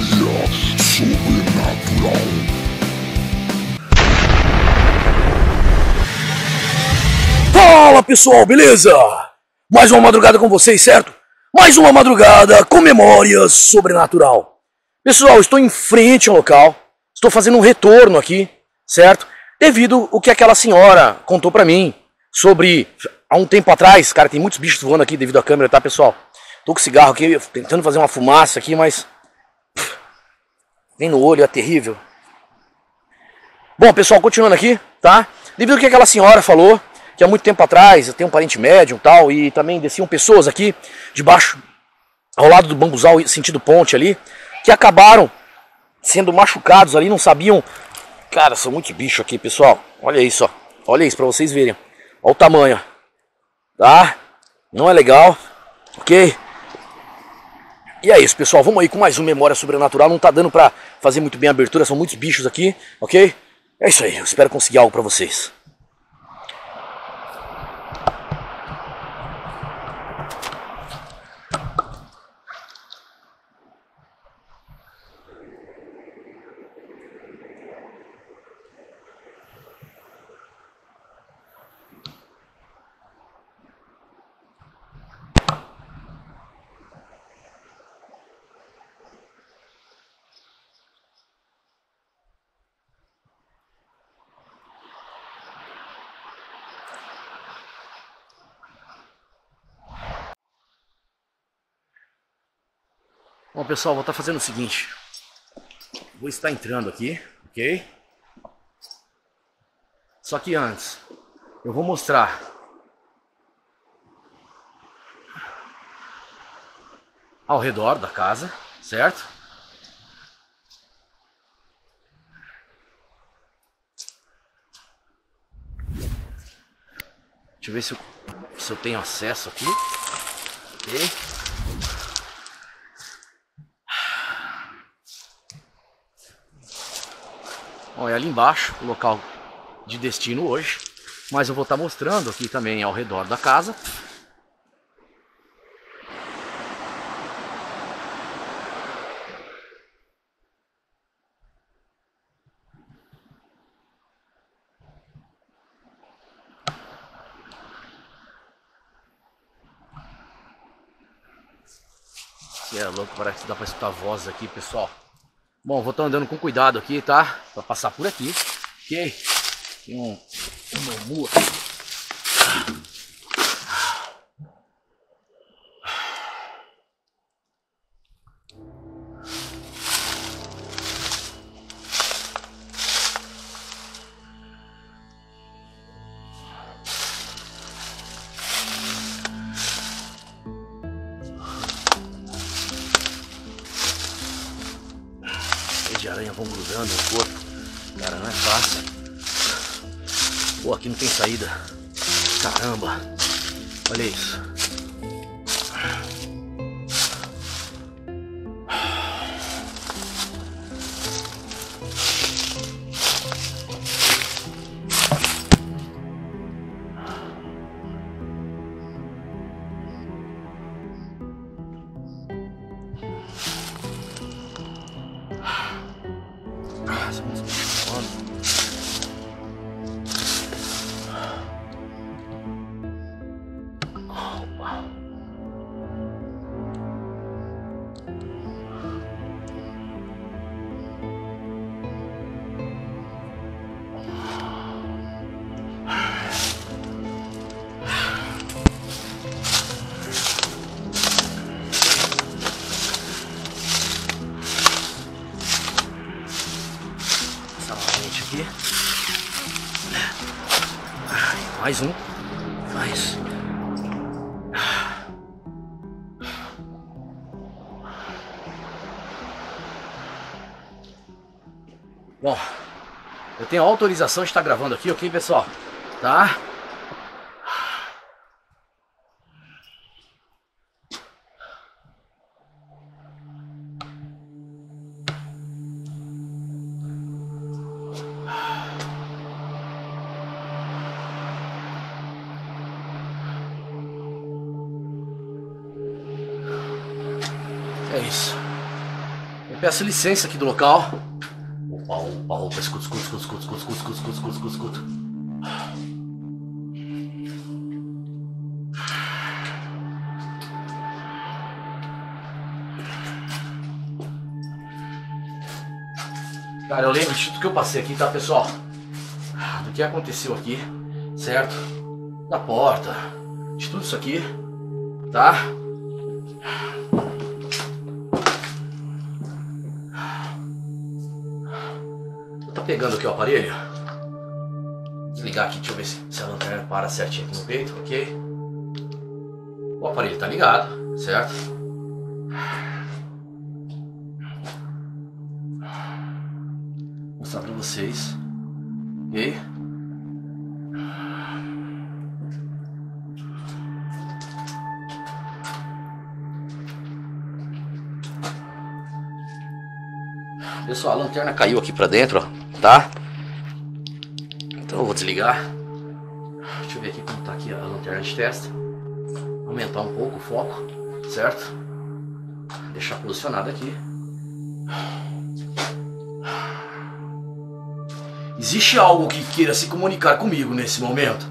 Sobrenatural. Fala pessoal, beleza? Mais uma madrugada com vocês, certo? Mais uma madrugada com memória sobrenatural. Pessoal, estou em frente ao local, estou fazendo um retorno aqui, certo? Devido ao que aquela senhora contou pra mim sobre, há um tempo atrás, cara, tem muitos bichos voando aqui devido à câmera, tá pessoal? Tô com cigarro aqui, tentando fazer uma fumaça aqui, mas vem no olho, é terrível. Bom, pessoal, continuando aqui, tá? Devido ao que aquela senhora falou, que há muito tempo atrás eu tenho um parente médium e tal, e também desciam pessoas aqui debaixo, ao lado do bambuzal, sentido ponte ali, que acabaram sendo machucados ali, não sabiam. Cara, são muitos bichos aqui, pessoal. Olha isso, ó. Olha isso pra vocês verem. Olha o tamanho, tá? Não é legal, ok? E é isso, pessoal, vamos aí com mais um Memória Sobrenatural. Não tá dando pra fazer muito bem a abertura, são muitos bichos aqui, ok? É isso aí, eu espero conseguir algo pra vocês. Bom, pessoal, vou estar fazendo o seguinte. Vou estar entrando aqui, ok? Só que antes, eu vou mostrar ao redor da casa, certo? Deixa eu ver se eu tenho acesso aqui, ok? Bom, é ali embaixo o local de destino hoje, mas eu vou estar mostrando aqui também ao redor da casa. Que é louco, parece que dá pra escutar vozes aqui, pessoal. Bom, vou estar andando com cuidado aqui, tá? Pra passar por aqui, ok? Tem um bambu aqui. De aranha vão grudando no corpo. Cara, não é fácil. Pô, aqui não tem saída. Caramba. Olha isso. Aqui. Mais um. Mais. Bom, eu tenho autorização de estar gravando aqui, ok, pessoal? Tá? É isso. Peço licença aqui do local. Opa, escuta. Cara, eu lembro de tudo que eu passei aqui, tá, pessoal? Do que aconteceu aqui, certo? Da porta, de tudo isso aqui, tá? Tá pegando aqui o aparelho? Desligar aqui, deixa eu ver se a lanterna para certinho aqui no peito, ok? O aparelho tá ligado, certo? Vou mostrar pra vocês, ok? Pessoal, a lanterna caiu aqui pra dentro, ó, tá? Então eu vou desligar. Deixa eu ver aqui como tá aqui a lanterna de testa. Aumentar um pouco o foco, certo? Deixar posicionado aqui. Existe algo que queira se comunicar comigo nesse momento?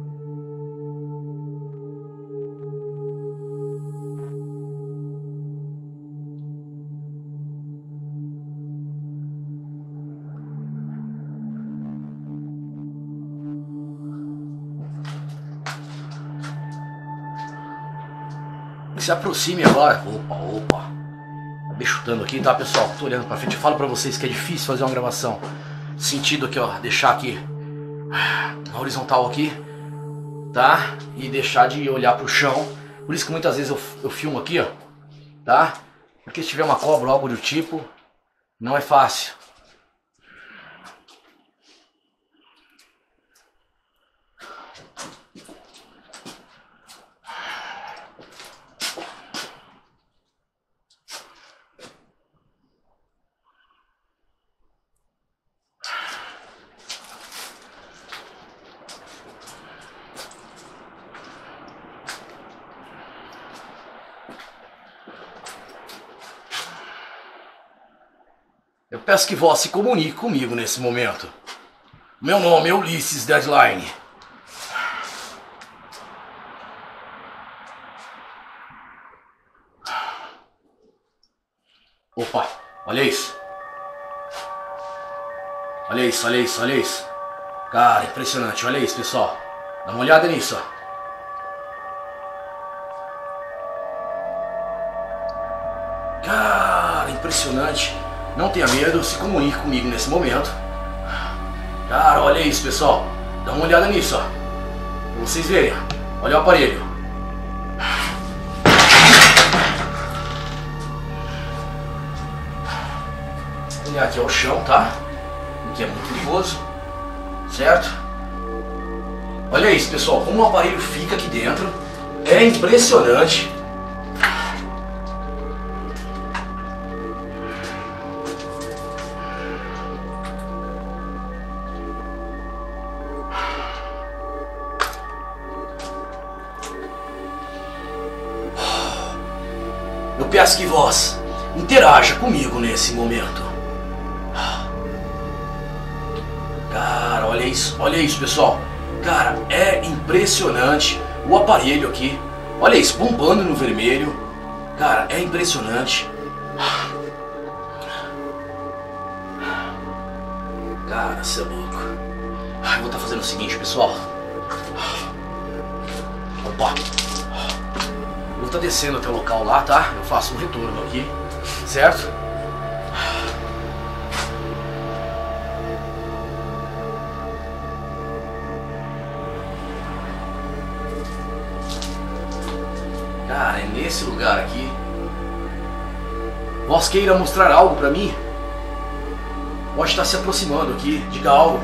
Se aproxime agora. Opa. Acabei chutando aqui, tá, pessoal? Tô olhando pra frente. Eu falo pra vocês que é difícil fazer uma gravação. Sentido aqui, ó. Deixar aqui na horizontal aqui, tá? E deixar de olhar pro chão. Por isso que muitas vezes eu filmo aqui, ó. Tá? Porque se tiver uma cobra ou algo do tipo, não é fácil. Eu peço que vós se comunique comigo nesse momento. Meu nome é Ulisses Deadline. Opa, olha isso. Olha isso. Cara, impressionante, olha isso, pessoal. Dá uma olhada nisso, ó. Cara, impressionante. Não tenha medo, se comunique comigo nesse momento. Cara, olha isso, pessoal. Dá uma olhada nisso, ó. Pra vocês verem. Olha o aparelho. Vou olhar aqui ao chão, tá? Que é muito perigoso. Certo? Olha isso, pessoal. Como o aparelho fica aqui dentro. É impressionante. Eu peço que vós interaja comigo nesse momento. Cara, olha isso, pessoal. Cara, é impressionante o aparelho aqui. Olha isso, bombando no vermelho. Cara, é impressionante. Cara, você é louco. Eu vou estar fazendo o seguinte, pessoal. Opa. Eu vou estar descendo até o local lá, tá? Eu faço um retorno aqui, certo? Cara, é nesse lugar aqui. Vós queira mostrar algo pra mim? Pode estar se aproximando aqui, diga algo.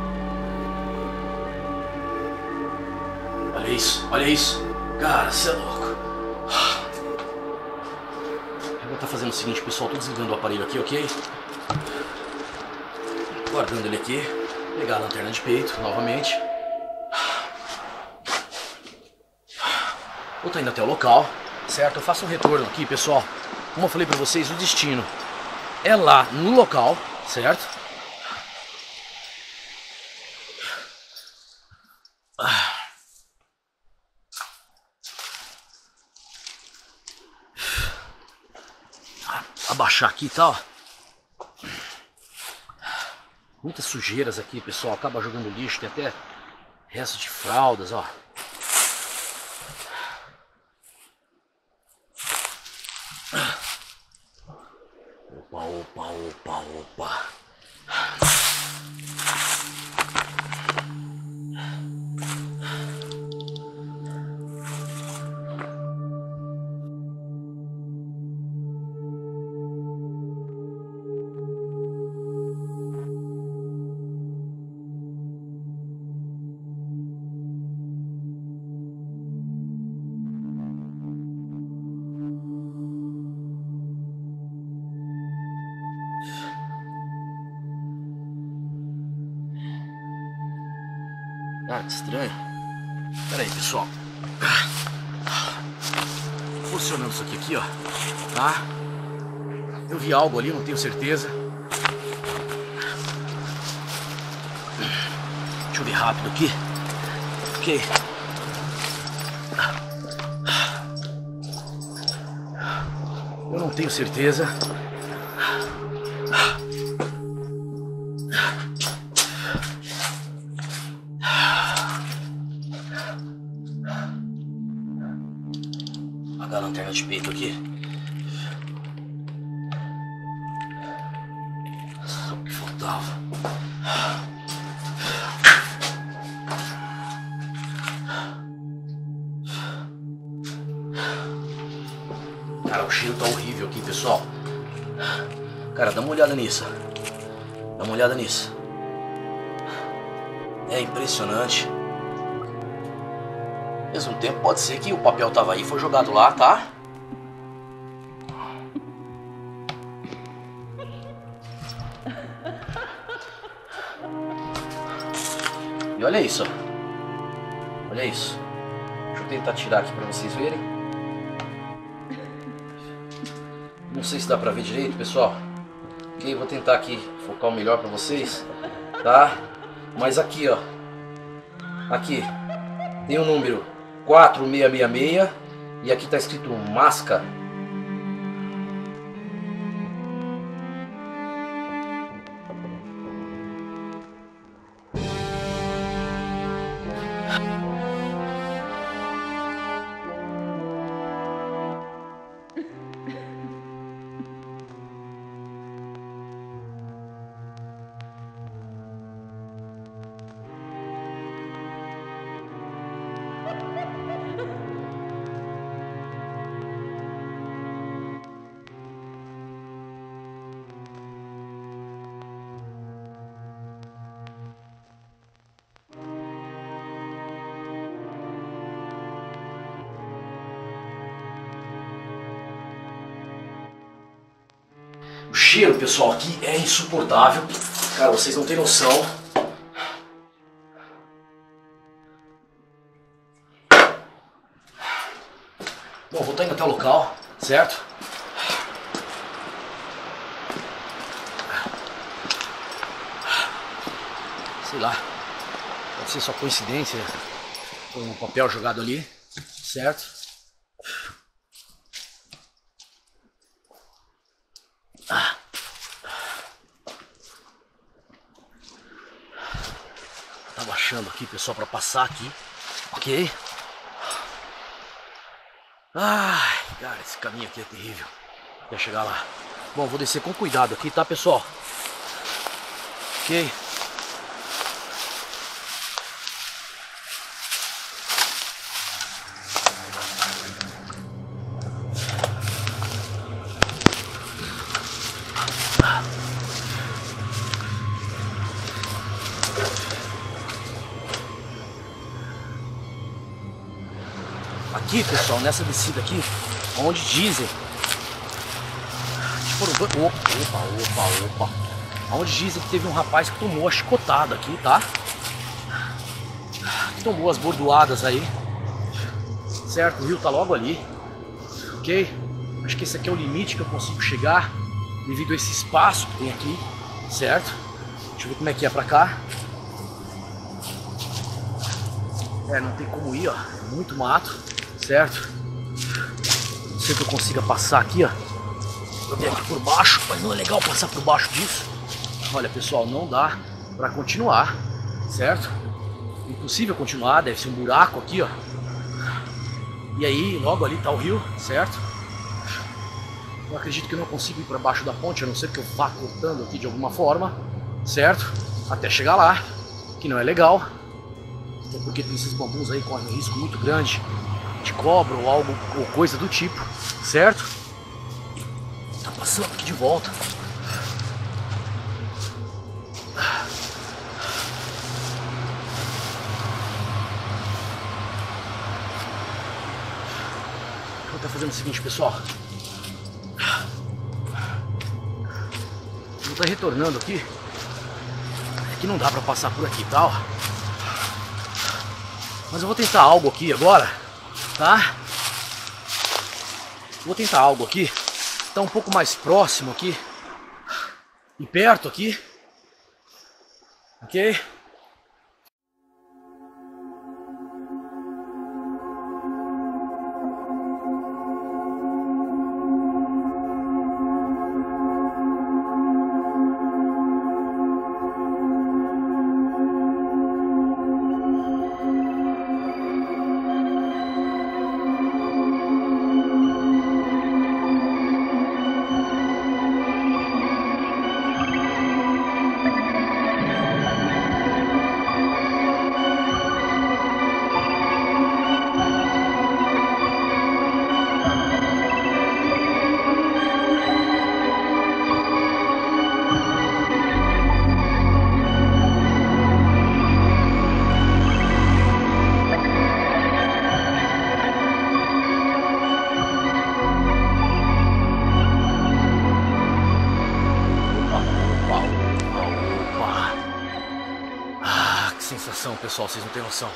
Olha isso. Cara, você é louco. Eu vou estar fazendo o seguinte, pessoal. Tô desligando o aparelho aqui, ok? Guardando ele aqui. Pegar a lanterna de peito novamente. Vou estar indo até o local, certo? Eu faço um retorno aqui, pessoal. Como eu falei pra vocês, o destino é lá no local, certo? Abaixar aqui e tal. Muitas sujeiras aqui, pessoal. Acaba jogando lixo, tem até restos de fraldas, ó. Opa, opa, opa, opa. Ah, que estranho. Pera aí, pessoal. Funcionando isso aqui, ó. Tá? Eu vi algo ali, não tenho certeza. Deixa eu ver rápido aqui. Ok. Eu não tenho certeza. Apagar a lanterna de peito aqui. Só o que faltava. Cara, o cheiro tá horrível aqui, pessoal. Cara, dá uma olhada nisso. Dá uma olhada nisso. É impressionante. Ao mesmo tempo, pode ser que o papel tava aí e foi jogado lá, tá? E olha isso, ó. Olha isso. Deixa eu tentar tirar aqui pra vocês verem. Não sei se dá pra ver direito, pessoal. Ok, vou tentar aqui focar o melhor pra vocês, tá? Mas aqui, ó. Aqui tem o número 4666 e aqui tá escrito Masca. O cheiro, pessoal, aqui é insuportável. Cara, vocês não têm noção. Bom, vou estar indo até o local, certo? Sei lá. Pode ser só coincidência. Com um papel jogado ali, certo? Tá baixando aqui, pessoal, para passar aqui, ok? Ai, cara, esse caminho aqui é terrível. Até chegar lá. Bom, vou descer com cuidado aqui, tá, pessoal? Ok? Aqui, pessoal, nessa descida aqui, onde dizem que foram dois... Opa. Onde dizem que teve um rapaz que tomou a chicotada aqui, tá? Que tomou as bordoadas aí. Certo? O rio tá logo ali. Ok? Acho que esse aqui é o limite que eu consigo chegar. devido a esse espaço que tem aqui, certo? Deixa eu ver como é que é pra cá. Não tem como ir, ó. É muito mato, certo? Não sei que eu consiga passar aqui, ó. Eu venho aqui por baixo, mas não é legal passar por baixo disso. Olha, pessoal, não dá pra continuar, certo? Impossível continuar, deve ser um buraco aqui, ó. E aí, logo ali tá o rio, certo? Eu acredito que eu não consigo ir pra baixo da ponte, a não ser que eu vá cortando aqui de alguma forma, certo? Até chegar lá, que não é legal. Até porque tem esses bambus aí, correm um risco muito grande de cobra ou algo, ou coisa do tipo, certo? Tá passando aqui de volta. Eu vou estar fazendo o seguinte, pessoal. Vou estar retornando aqui. É que não dá pra passar por aqui, tá? Ó. Mas eu vou tentar algo aqui agora, tá? Vou tentar algo aqui. Tá um pouco mais próximo aqui. E perto aqui. Ok? Sensação, pessoal, vocês não têm noção.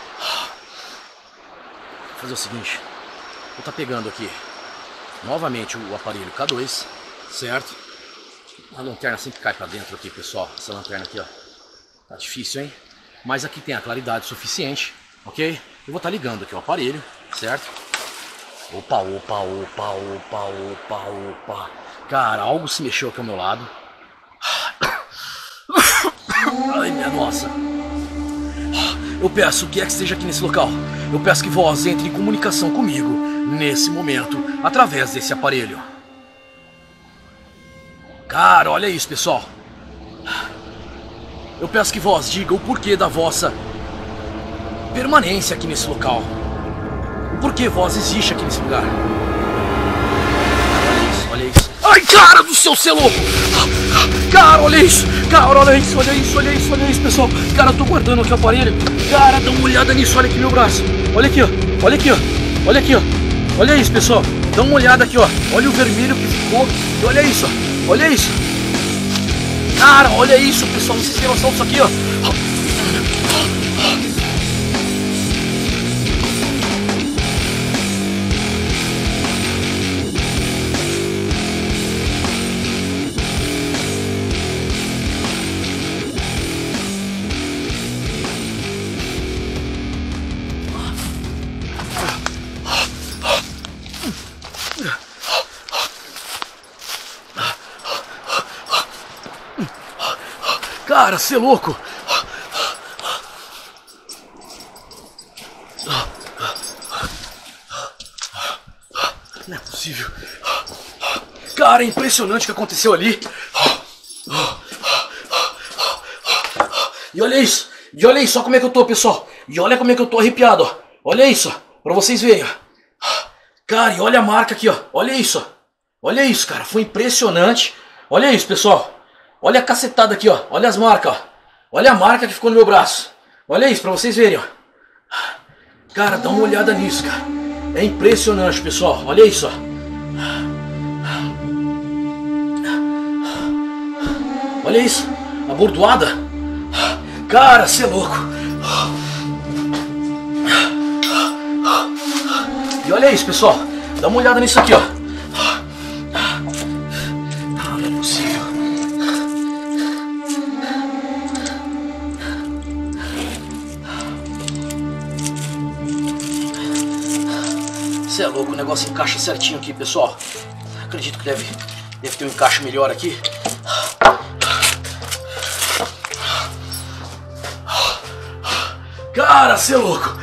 Vou fazer o seguinte, vou estar pegando aqui novamente o aparelho K2, certo? A lanterna sempre cai pra dentro aqui, pessoal. Essa lanterna aqui, ó, tá difícil, hein? Mas aqui tem a claridade suficiente, ok? Eu vou estar ligando aqui o aparelho, certo? Opa, opa, opa, opa, opa, opa. Cara, algo se mexeu aqui ao meu lado. Ai, minha nossa. Eu peço que esteja aqui nesse local. Eu peço que vós entre em comunicação comigo nesse momento, através desse aparelho. Cara, olha isso, pessoal. Eu peço que vós diga o porquê da vossa permanência aqui nesse local. O porquê vós existe aqui nesse lugar. Olha isso, olha isso. Ai, cara do céu, você é louco! Cara, olha isso! Cara, olha isso, olha isso, olha isso, olha isso, pessoal! Cara, eu tô guardando aqui o aparelho. Cara, dá uma olhada nisso, olha aqui meu braço. Olha aqui, ó. Olha aqui, ó. Olha aqui, ó. Olha isso, pessoal. Dá uma olhada aqui, ó. Olha o vermelho que ficou. E olha isso, ó. Olha isso. Cara, olha isso, pessoal. Vocês têm noção disso aqui, ó. Cara, você é louco! Não é possível. Cara, é impressionante o que aconteceu ali. E olha isso. E olha isso, olha como é que eu tô, pessoal. E olha como é que eu tô arrepiado, ó. Olha isso, ó, pra vocês verem, ó. Cara, e olha a marca aqui, ó. Olha isso, ó. Olha isso, cara. Foi impressionante. Olha isso, pessoal. Olha a cacetada aqui, ó. Olha as marcas, ó. Olha a marca que ficou no meu braço. Olha isso, pra vocês verem, ó. Cara, dá uma olhada nisso, cara. É impressionante, pessoal. Olha isso, ó. Olha isso. A bordoada. Cara, você é louco. E olha isso, pessoal. Dá uma olhada nisso aqui, ó. o negócio encaixa certinho aqui, pessoal. Acredito que deve ter um encaixe melhor aqui. Cara, cê é louco.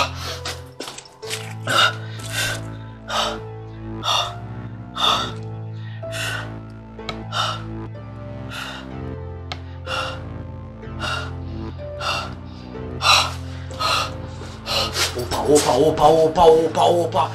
Opa.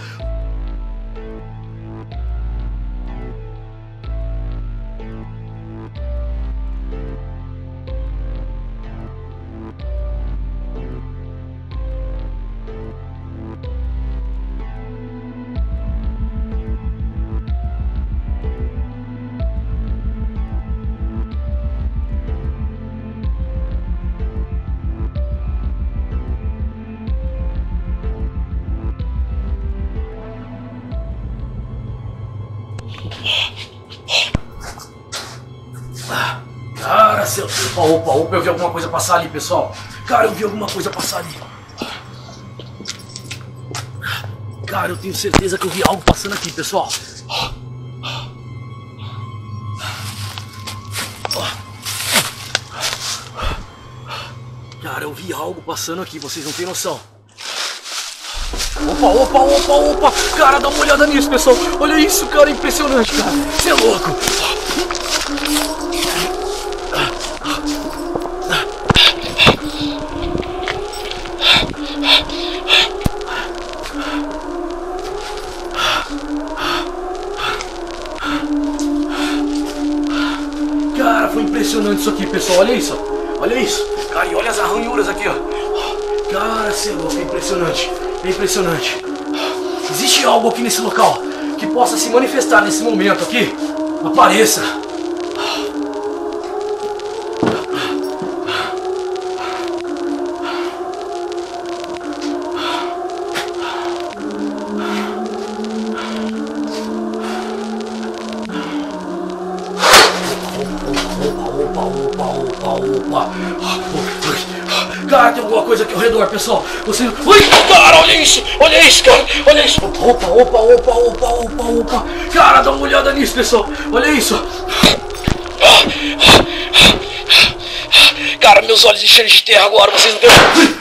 Cara, céu. Opa, eu vi alguma coisa passar ali, pessoal. Cara, eu vi alguma coisa passar ali. Cara, eu tenho certeza que eu vi algo passando aqui, pessoal. Cara, eu vi algo passando aqui, vocês não têm noção. Opa. Cara, dá uma olhada nisso, pessoal. Olha isso, cara, impressionante, cara. Você é louco. Cara, foi impressionante isso aqui, pessoal. Olha isso. Olha isso. Cara, e olha as arranhuras aqui, ó. Cara, você é louco, é impressionante. É impressionante. Existe algo aqui nesse local que possa se manifestar nesse momento aqui? Apareça. Opa. Cara, tem alguma coisa aqui ao redor, pessoal. Você... Ui, cara, olha isso, cara, olha isso. Opa. Cara, dá uma olhada nisso, pessoal. Olha isso. Cara, meus olhos encheram de terra agora, vocês não têm...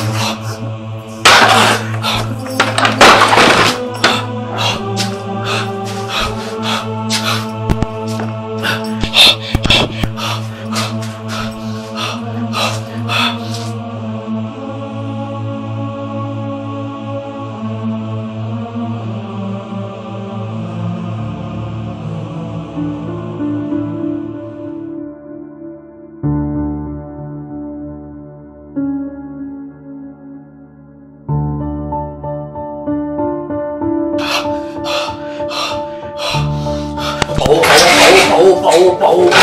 Opa.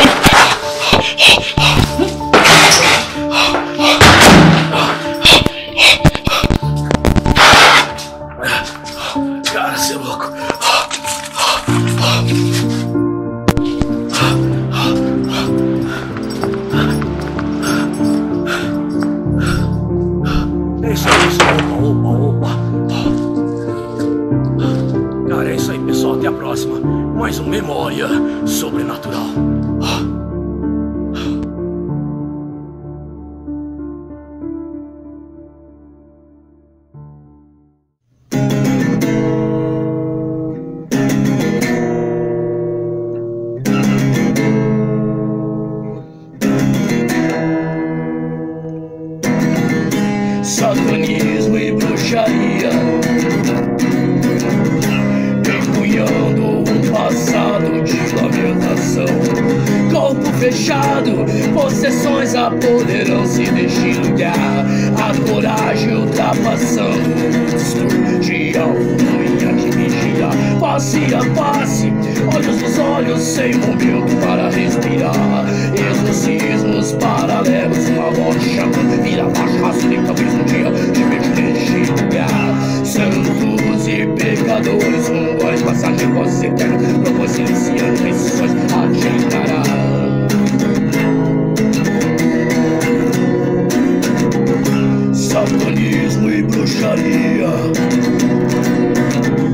Cara, você é louco. É isso aí, opa. Cara, é isso aí, pessoal. Até a próxima. Mais um Memória Sobrenatural. Satanismo e bruxaria, empunhando um passado de lamentação. Corpo fechado, possessões apoderam se deixando guiar. A coragem ultrapassando o monstro de alcunha que vigia. Face a face, olhos nos olhos, sem momento para respirar. Exorcismos paralelos, uma voz chamando, vira baixo, nem talvez um dia de energia. Santos e pecadores, voz passagem, voz eterna, propôs silenciando rescisões, ajeitará. Satanismo e bruxaria.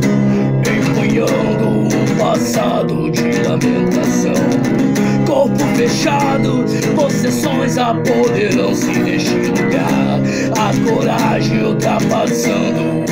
fechado, possessões apoderam-se neste lugar. A coragem ultrapassando